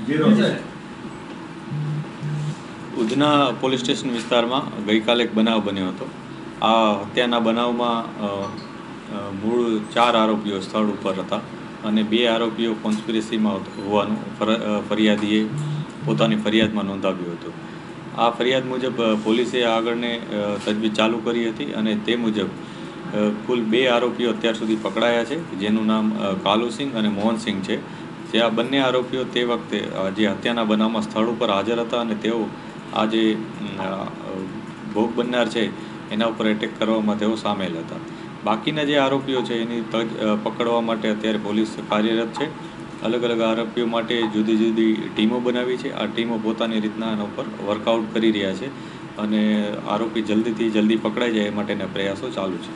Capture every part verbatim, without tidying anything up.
Udhna police station વિસ્તારમાં ગઈકાલે એક બનાવ બન્યો હતો। આ હત્યાના બનાવમાં મૂળ ચાર આરોપીઓ સ્થળ ઉપર હતા અને બે આરોપીઓ કોન્સ્પિરસીમાં હોવાનું ફરિયાદીએ પોતાની ફરિયાદમાં નોંધાવ્યું હતું। આ ફરિયાદ મુજબ પોલીસે આગળને તજવીજ ચાલુ કરી હતી અને તે મુજબ કુલ બે આરોપીઓ અત્યાર સુધી પકડાયા છે, જેનું નામ કાલુસિંહ અને મોહનસિંહ છે। જે આ બંને આરોપીઓ તે વખતે જે હત્યાના બનાવમાં સ્થળ ઉપર હાજર હતા અને તેઓ આ જે ભોગ બનનાર છે એના ઉપર એટેક કરવામાં તેઓ સામેલ હતા। બાકીના જે આરોપીઓ છે એની તજ પકડવા માટે અત્યારે પોલીસ કાર્યરત છે। અલગ અલગ આરોપીઓ માટે જુદી જુદી ટીમો બનાવી છે। આ ટીમો પોતાની રીતના એના ઉપર વર્કઆઉટ કરી રહ્યા છે અને આરોપી જલ્દીથી જલ્દી પકડાઈ જાય એ માટેના પ્રયાસો ચાલુ છે।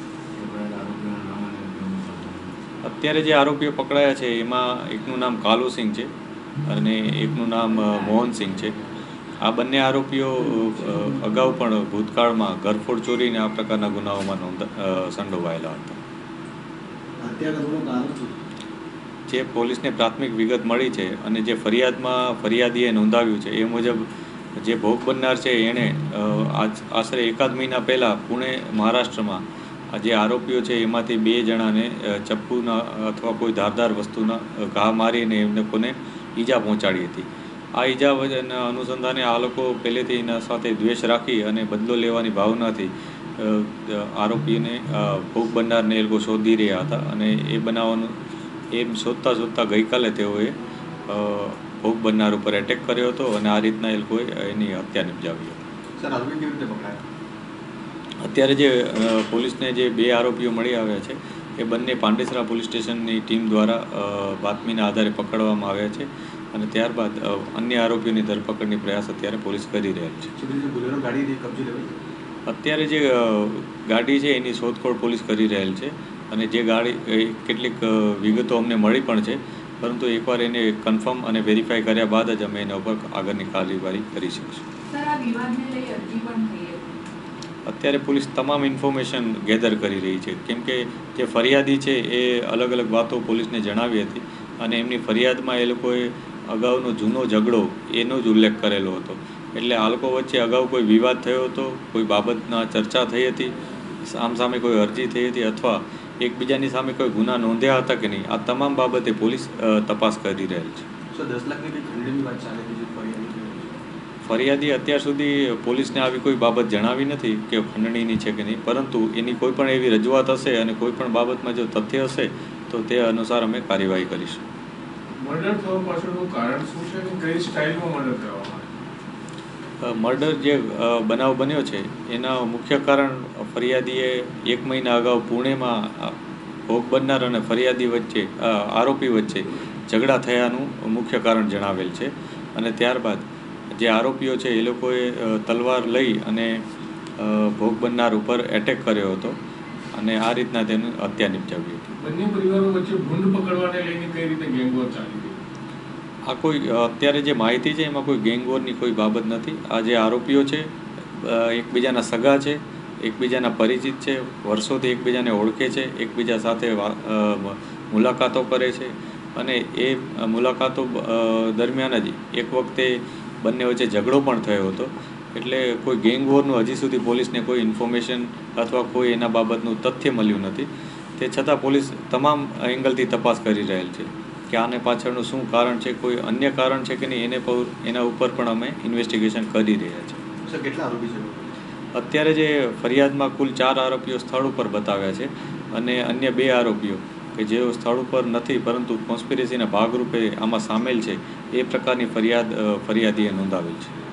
અત્યારે જે આરોપીઓ પકડાયા છે એમાં એકનું નામ કાલુસિંહ છે અને એકનું નામ મોહનસિંહ છે। આ બંને આરોપીઓ અગાઉ પણ ભૂતકાળમાં ઘરફોડ ચોરીને આ પ્રકારના ગુનાઓમાં નોંધા સંડોવાયેલા હતા। જે પોલીસને પ્રાથમિક વિગત મળી છે અને જે ફરિયાદમાં ફરિયાદીએ નોંધાવ્યું છે એ મુજબ જે ભોગ બનનાર છે એણે આશરે એકાદ મહિના પહેલાં પુણે મહારાષ્ટ્રમાં જે આરોપીઓ છે એમાંથી બે જણાને ચપ્પુના અથવા કોઈ ધારદાર વસ્તુના ઘા મારીને એમને કોને ઈજા પહોંચાડી હતી। આ ઈજાના અનુસંધાને આ લોકો પહેલેથી એના સાથે દ્વેષ રાખી અને બદલો લેવાની ભાવનાથી આરોપીને ભોગ બનનારને એ લોકો શોધી રહ્યા હતા અને એ બનાવવાનું એમ શોધતા શોધતા ગઈકાલે તેઓએ ભોગ બનનાર ઉપર એટેક કર્યો હતો અને આ રીતના એ લોકોએ એની હત્યા નિપજાવી હતી। અત્યારે જે પોલીસને જે બે આરોપીઓ મળી આવ્યા છે એ બંને પાંડેસરા પોલીસ સ્ટેશનની ટીમ દ્વારા બાતમીના આધારે પકડવામાં આવ્યા છે અને ત્યારબાદ અન્ય આરોપીઓની ધરપકડની પ્રયાસ અત્યારે પોલીસ કરી રહેલ છે। અત્યારે જે ગાડી છે એની શોધખોળ પોલીસ કરી રહેલ છે અને જે ગાડી કેટલીક વિગતો અમને મળી પણ છે, પરંતુ એકવાર એને કન્ફર્મ અને વેરીફાઈ કર્યા બાદ જ અમે એના ઉપર આગળની કાર્યવાહી કરી શકીશું। અત્યારે પોલીસ તમામ ઇન્ફોર્મેશન ગેધર કરી રહી છે, કેમ કે જે ફરિયાદી છે એ અલગ અલગ વાતો પોલીસને જણાવી હતી અને એમની ફરિયાદમાં એ લોકોએ અગાઉનો જૂનો ઝઘડો એનો જ ઉલ્લેખ કરેલો હતો। એટલે આ લોકો વચ્ચે અગાઉ કોઈ વિવાદ થયો હતો, કોઈ બાબતના ચર્ચા થઈ હતી, સામસામે કોઈ અરજી થઈ હતી અથવા એકબીજાની સામે કોઈ ગુના નોંધ્યા હતા કે નહીં, આ તમામ બાબતે પોલીસ તપાસ કરી રહેલ છે। ફરિયાદી અત્યાર સુધી પોલીસને આવી કોઈ બાબત જણાવી નથી કે ખંડણીની છે કે નહીં, પરંતુ એની કોઈ પણ એવી રજૂઆત હશે અને કોઈ પણ બાબતમાં જો તથ્ય હશે તો તે અનુસાર અમે કાર્યવાહી કરીશું। મર્ડર થવા પાછળનું કારણ શું છે અને કઈ સ્ટાઇલમાં મર્ડર કરવામાં આવ્યું? મર્ડર જે બનાવ બન્યો છે એના મુખ્ય કારણ ફરિયાદીએ એક મહિના અગાઉ પુણેમાં ભોગ બનનાર અને ફરિયાદી વચ્ચે આરોપી વચ્ચે ઝઘડા થયાનું મુખ્ય કારણ જણાવેલ છે અને ત્યારબાદ જે આરોપીઓ છે એ લોકોએ તલવાર લઈ અને ભોગ બનનાર ઉપર એટેક કર્યો હતો અને આ રીતના તેની હત્યા નિપજાવી હતી। બંને પરિવારો વચ્ચે ભૂંડ પકડવાને લઈને કઈ રીતે ગેંગવોર ચાલી રહી? આ કોઈ અત્યારે જે માહિતી છે એમાં કોઈ ગેંગવોરની કોઈ બાબત નથી। આ જે આરોપીઓ છે એકબીજાના સગા છે, એકબીજાના પરિચિત છે, વર્ષોથી એકબીજાને ઓળખે છે, એકબીજા સાથે મુલાકાતો કરે છે અને એ મુલાકાતો દરમિયાન જ એક વખતે બંને વચ્ચે ઝઘડો પણ થયો હતો। એટલે કોઈ ગેંગવોરનું હજી સુધી પોલીસને કોઈ ઇન્ફોર્મેશન અથવા કોઈ એના બાબતનું તથ્ય મળ્યું નથી। તે છતાં પોલીસ તમામ એંગલથી તપાસ કરી રહેલ છે કે આને પાછળનું શું કારણ છે, કોઈ અન્ય કારણ છે કે નહીં, એને પર એના ઉપર પણ અમે ઇન્વેસ્ટિગેશન કરી રહ્યા છીએ। કેટલા આરોપી છે? અત્યારે જે ફરિયાદમાં કુલ ચાર આરોપીઓ સ્થળ ઉપર બતાવ્યા છે અને અન્ય બે આરોપીઓ કે જેઓ સ્થળ ઉપર નથી પરંતુ કોન્સ્પિરસીના ભાગરૂપે આમાં સામેલ છે એ પ્રકારની ફરિયાદ ફરિયાદીએ નોંધાવેલ છે।